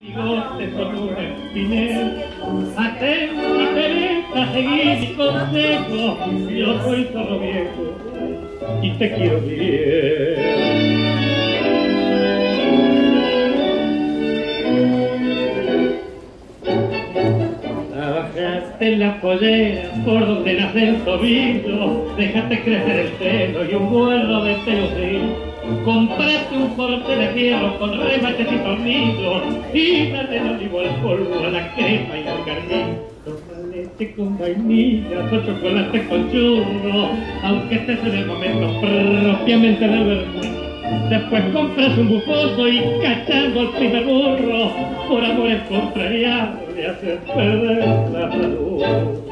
Bigote con un espinel, atenta, Teresa, seguí mi consejo. Yo soy solo viejo y te quiero bien. Trabajaste en la pollera por donde nace el tobillo, dejaste crecer el pelo y un vuelo de pelucín. Compraste un porte de hierro con remates y tornillos y darle el olivo al polvo, a la crema y al carmín. Toma leche con vainilla, o chocolate con churro, aunque estés en el momento propiamente del vermú. Después compras un bufoso y cachando al primer burro, por amores contrariados le haces perder la salud.